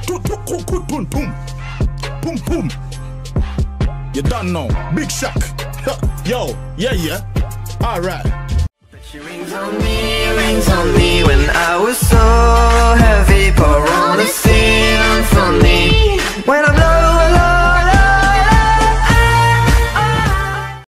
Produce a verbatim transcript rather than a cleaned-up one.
Boom, boom, boom, boom. You done know, Big Shock. Yo, yeah, yeah. All right. She rings on me, rings on me.